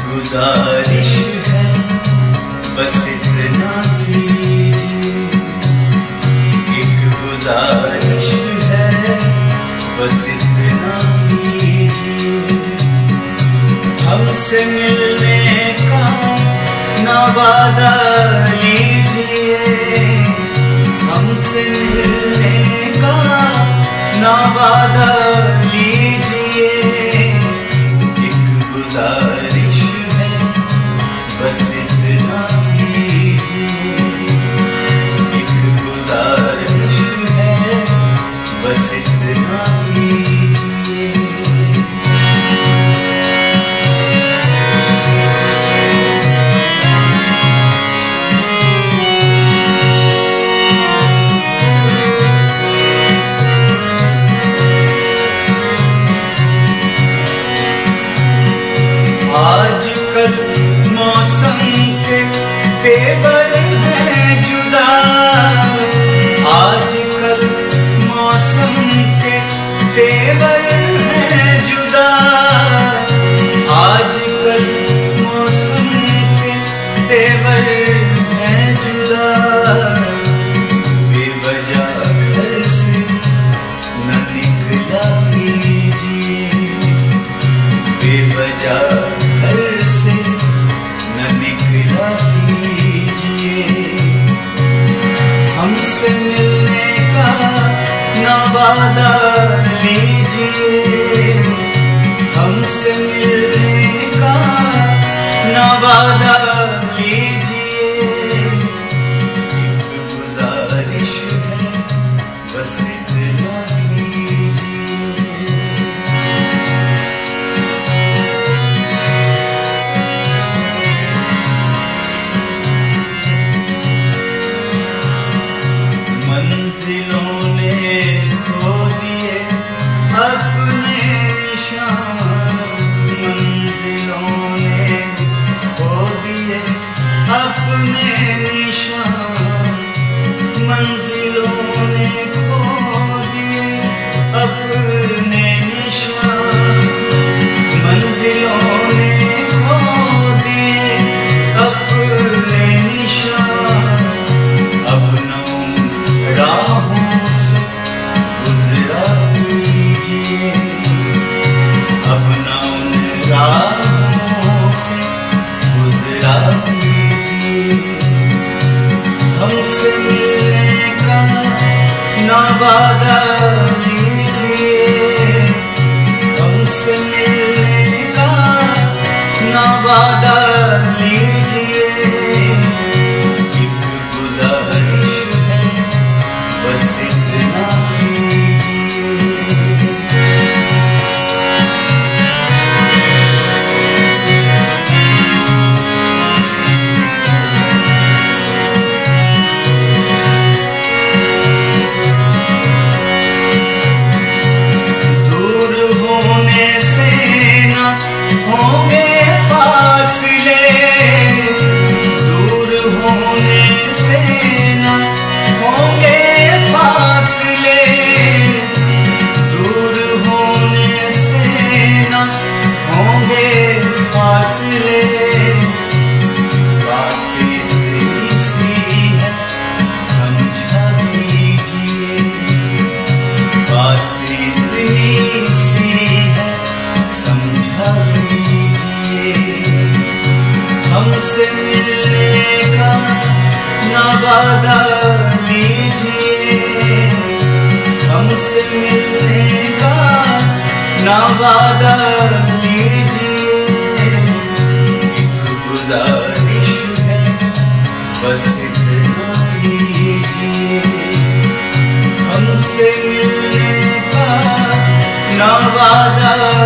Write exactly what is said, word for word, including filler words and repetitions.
गुजारिश है बस इतना कीजिए, एक गुजारिश है बस इतना कीजिए। हमसे मिलने का ना वादा लीजिए, हमसे मिलने का ना वादा लीजिए। एक गुजारिश है बस इतना कीजिए, एक गुजारिश है बस इतना कीजिए। आजकल मौसम के तेवर हैं जुदा, आजकल मौसम के तेवर हैं जुदा, आजकल मौसम के तेवर हैं जुदा। बेवजह घर से न निकला कीजिए, बेवजह घर से न निकला कीजिए। हमसे मिलने का न वादा लीजिए, हमसे मिलने का न वादा लीजिए। एक गुजारिश है बस इतना कीजिए। मंजिलों ने खो दिए अपने निशान, मंजिलों ने खो दिए अपने निशान, मंजिलों ने खो दिए अपने निशान, मंजिलों ने खो दिए अपने निशान। अपनों राहों से गुजरा कीजिए, अपनों राहों से गुजरा कीजिए। हमसे मिलने का ना वादा लीजिए, हमसे मिलने का ना वादा लीजिए। एक गुजारिश है बस इतना कीजिए। दूर होने से न होंगे फासले, दूर होने से न होंगे फासले, दूर होने से न होंगे फासले। बात इतनी सी है समझा कीजिए, बात इतनी सी है समझा कीजिए। हमसे मिलने का ना वादा लीजिए, हमसे मिलने का ना वादा लीजिए। एक गुजारिश है बस इतना कीजिए, हमसे मिलने का ना वादा